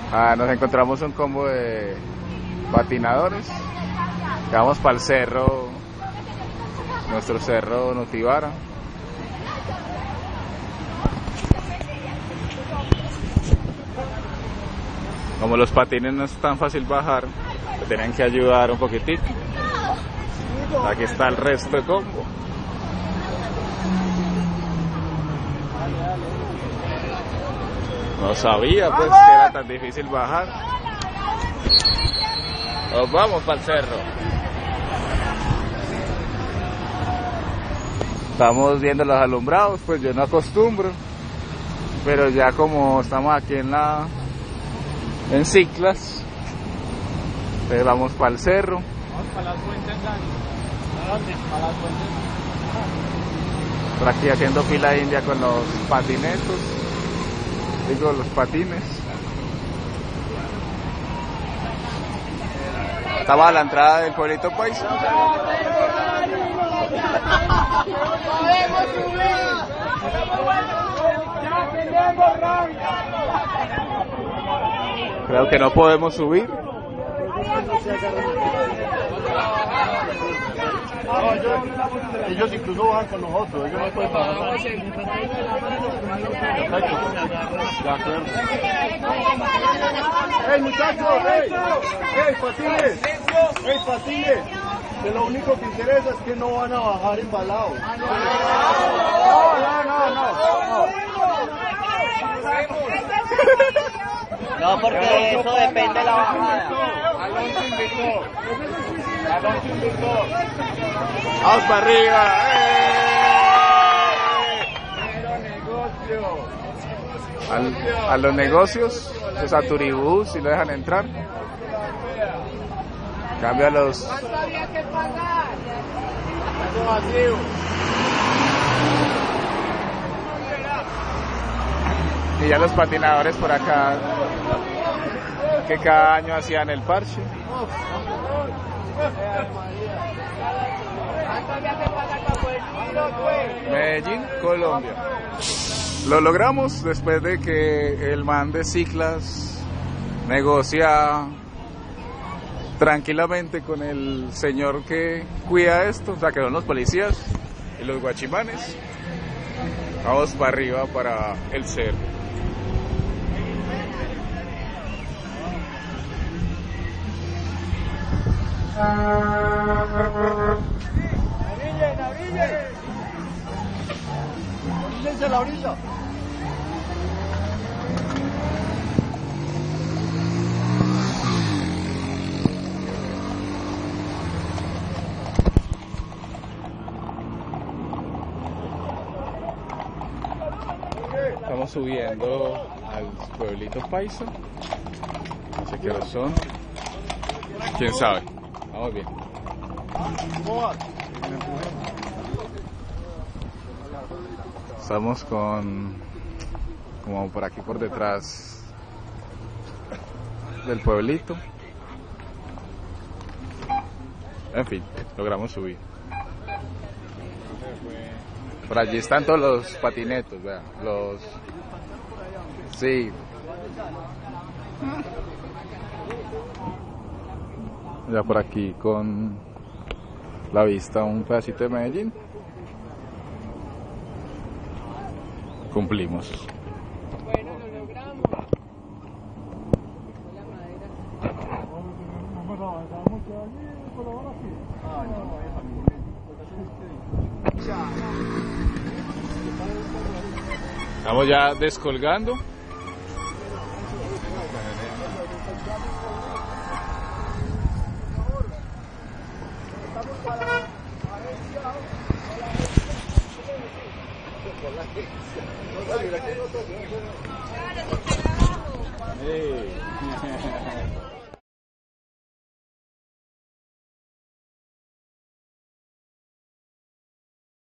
Nos encontramos un combo de patinadores. Vamos para el cerro, nuestro cerro Notivara. Como los patines no es tan fácil bajar, me tienen que ayudar un poquitito. Aquí está el resto de combo. No sabía pues que era tan difícil bajar. Nos vamos para el cerro. Estamos viendo los alumbrados, pues yo no acostumbro, pero ya como estamos aquí en Ciclas, entonces vamos para el cerro. Vamos para las fuentes, ¿a dónde? Para las fuentes. Por aquí haciendo fila india con los patinetos, digo los patines. Estaba a la entrada del pueblito paisa. Creo que no podemos subir. Ellos incluso bajan con nosotros, ellos no pueden bajar. De acuerdo. ¡Ey, muchachos! ¡Ey, patines! ¡Ey, patines! Que lo único que interesa es que no van a bajar embalados. No, porque eso depende de la bajada. Alonso invitó. ¡Vamos para arriba! A los negocios, pues a Turibús, si lo dejan entrar. Cambia los... ¿Cuánto había que pagar? Eso vacío. Y ya los patinadores por acá, que cada año hacían el parche. Medellín, Colombia. Lo logramos después de que el man de Ciclas negocia tranquilamente con el señor que cuida esto, o sea que son los policías y los guachimanes. Vamos para arriba para el cerro. Oríllense a la orilla. Estamos subiendo al pueblito paisa. No sé qué horas son. ¿Quién sabe? Vamos bien. Estamos como por aquí por detrás del pueblito. En fin, logramos subir. Por allí están todos los patinetos, vean, sí. Ya por aquí con la vista un pedacito de Medellín. Cumplimos. Bueno, lo logramos. La madera. Estamos ya descolgando.